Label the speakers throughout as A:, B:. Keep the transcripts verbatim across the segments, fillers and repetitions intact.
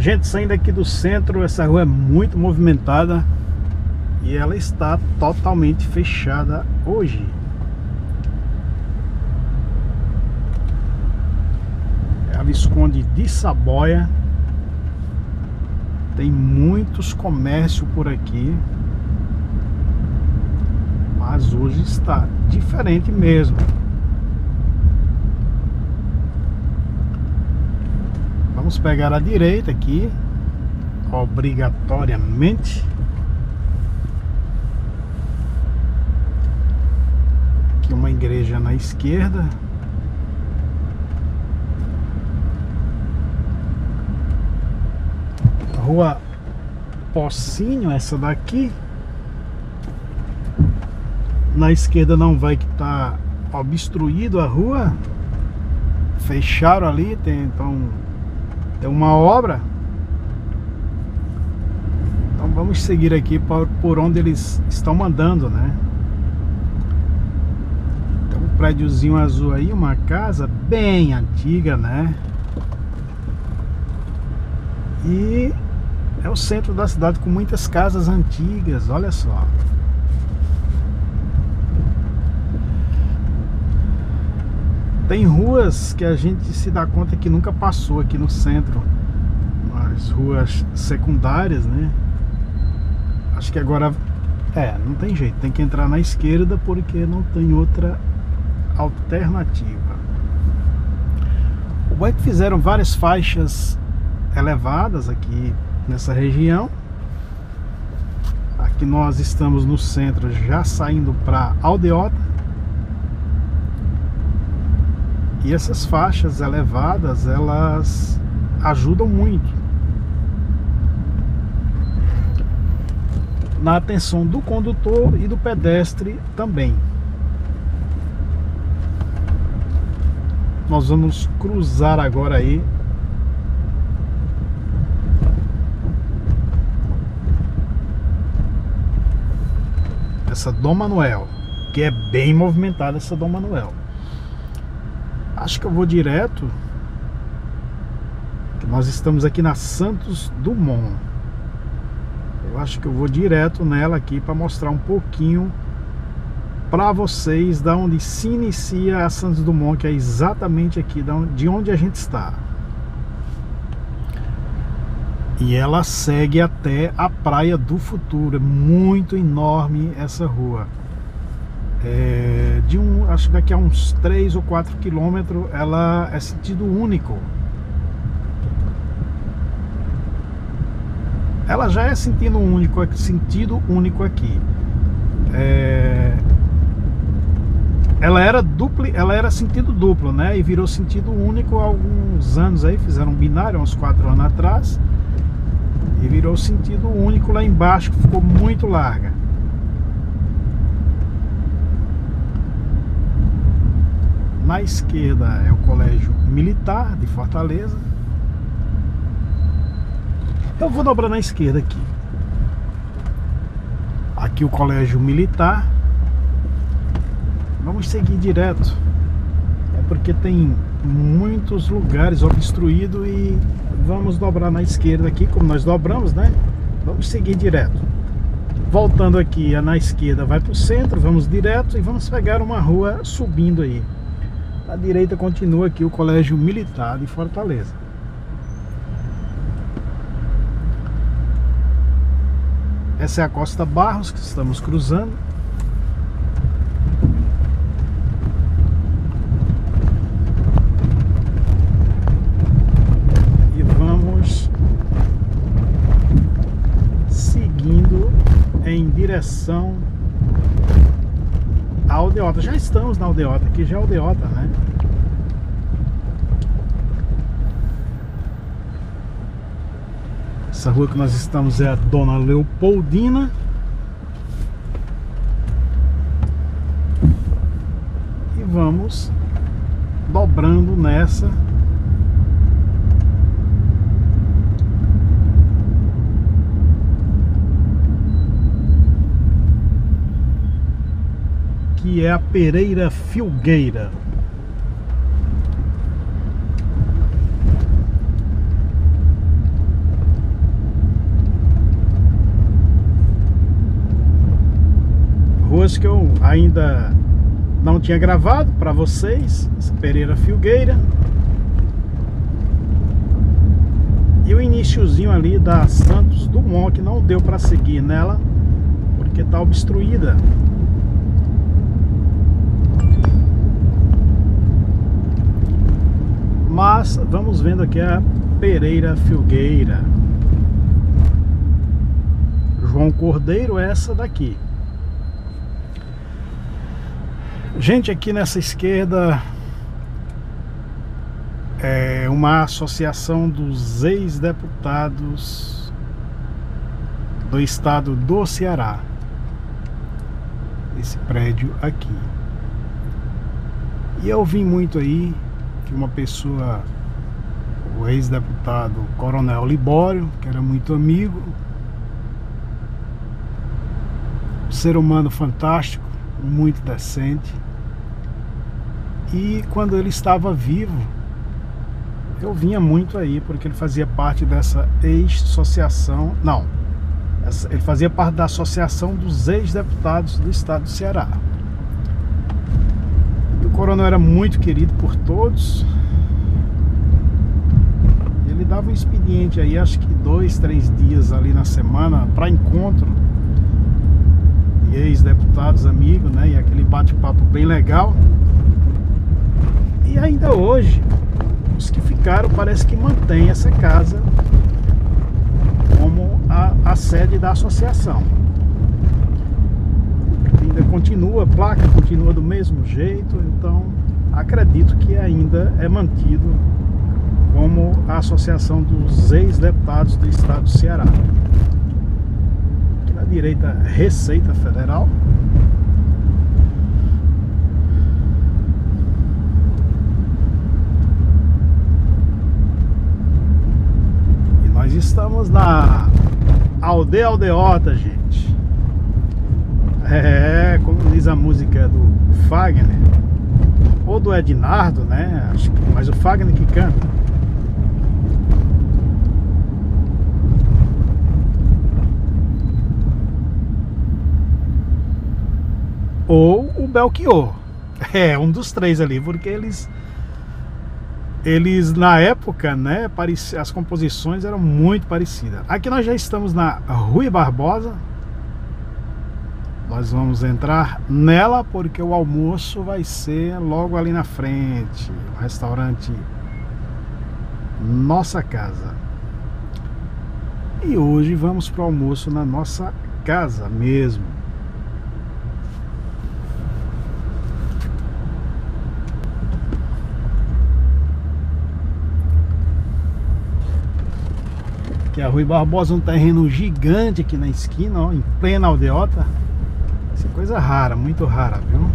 A: Gente, saindo aqui do centro, essa rua é muito movimentada e ela está totalmente fechada hoje. É a Visconde de Saboia. Tem muitos comércios por aqui, mas hoje está diferente mesmo. Vamos pegar a direita aqui, obrigatoriamente. Aqui uma igreja na esquerda. Rua Pocinho, essa daqui. Na esquerda não vai, que tá obstruído a rua. Fecharam ali, tem então tem uma obra. Então vamos seguir aqui por, por onde eles estão mandando, né? Tem um prédiozinho azul aí, uma casa bem antiga, né? E é o centro da cidade com muitas casas antigas, olha só. Tem ruas que a gente se dá conta que nunca passou aqui no centro, as ruas secundárias, né? Acho que agora, é, não tem jeito, tem que entrar na esquerda porque não tem outra alternativa. O bom é que fizeram várias faixas elevadas aqui nessa região. Aqui nós estamos no centro, já saindo para Aldeota. E essas faixas elevadas, elas ajudam muito na atenção do condutor e do pedestre também. Nós vamos cruzar agora aí essa Dom Manuel, que é bem movimentada essa Dom Manuel. Acho que eu vou direto, que nós estamos aqui na Santos Dumont. Eu acho que eu vou direto nela aqui para mostrar um pouquinho para vocês da onde se inicia a Santos Dumont, que é exatamente aqui de onde a gente está. E ela segue até a Praia do Futuro. É muito enorme essa rua. É, de um, acho que daqui a uns três ou quatro quilômetros ela é sentido único. Ela já é sentido único, sentido único aqui. É, ela era duplo, ela era sentido duplo, né? E virou sentido único há alguns anos aí, fizeram um binário uns quatro anos atrás. E virou sentido único lá embaixo, que ficou muito larga. Na esquerda é o Colégio Militar de Fortaleza. Eu vou dobrar na esquerda aqui. Aqui o Colégio Militar. Vamos seguir direto. É porque tem muitos lugares obstruídos e vamos dobrar na esquerda aqui, como nós dobramos, né? Vamos seguir direto. Voltando aqui, na esquerda vai para o centro, vamos direto e vamos pegar uma rua subindo aí. À direita continua aqui o Colégio Militar de Fortaleza. Essa é a Costa Barros que estamos cruzando. E vamos seguindo em direção a Aldeota. Já estamos na Aldeota, aqui já é Aldeota, né? Essa rua que nós estamos é a Dona Leopoldina. E vamos dobrando nessa. Que é a Pereira Filgueira. ruas que eu ainda não tinha gravado para vocês. Essa Pereira Filgueira. E o iniciozinho ali da Santos Dumont, que não deu para seguir nela, porque tá obstruída. Mas vamos vendo aqui a Pereira Filgueira. João Cordeiro, essa daqui. Gente, aqui nessa esquerda é uma associação dos ex-deputados do estado do Ceará. Esse prédio aqui. E eu vi muito aí que uma pessoa, o ex-deputado Coronel Libório, que era muito amigo, ser humano fantástico, muito decente. E quando ele estava vivo, eu vinha muito aí, porque ele fazia parte dessa ex-associação. Não, ele fazia parte da associação dos ex-deputados do estado do Ceará. O coronel era muito querido por todos. Ele dava um expediente aí, acho que dois, três dias ali na semana, para encontro de ex-deputados, amigos, né? E aquele bate-papo bem legal. E ainda hoje, os que ficaram parece que mantém essa casa como a, a sede da associação. Ainda continua, a placa continua do mesmo jeito, então acredito que ainda é mantido como a associação dos ex-deputados do estado do Ceará. Aqui na direita, Receita Federal. Nós estamos na Aldeia Aldeota, gente. É, como diz a música do Fagner, ou do Ednardo, né? Acho que, mas o Fagner que canta. Ou o Belchior. É, um dos três ali, porque eles... Eles, na época, né, as composições eram muito parecidas. Aqui nós já estamos na Rui Barbosa. Nós vamos entrar nela porque o almoço vai ser logo ali na frente. O restaurante Nossa Casa. E hoje vamos para o almoço na nossa casa mesmo. Que a Rui Barbosa, um terreno gigante aqui na esquina, ó, em plena aldeota. Isso é coisa rara, muito rara, viu?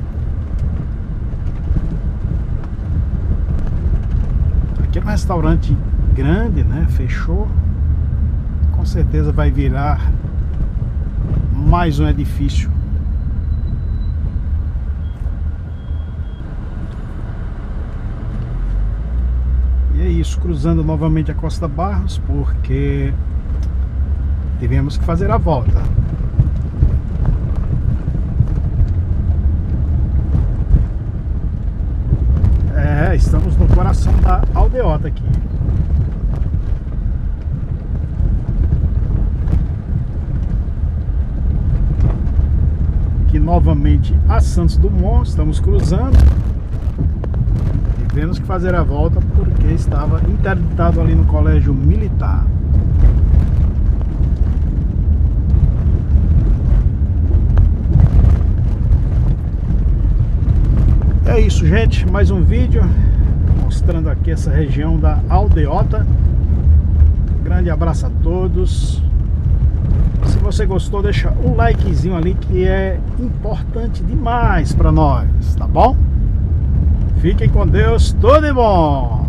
A: Aqui é um restaurante grande, né? Fechou. Com certeza vai virar mais um edifício. E é isso, cruzando novamente a Costa Barros, porque tivemos que fazer a volta. É, estamos no coração da aldeota aqui. Aqui novamente a Santos Dumont, estamos cruzando. Tivemos que fazer a volta porque estava interditado ali no colégio militar. É isso, gente, mais um vídeo mostrando aqui essa região da aldeota. Grande abraço a todos. Se você gostou, deixa um likezinho ali que é importante demais para nós, tá bom? Fiquem com Deus, tudo de bom!